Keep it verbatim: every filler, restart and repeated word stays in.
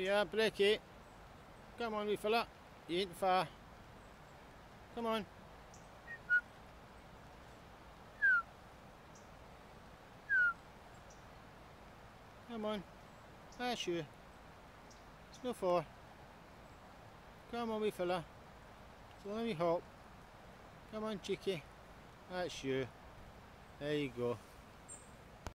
you are, break it. Come on, wee fella. You ain't far. Come on. Come on. That's you. It's no far. Come on, wee fella. So let me hop. Come on, cheeky. That's you. There you go.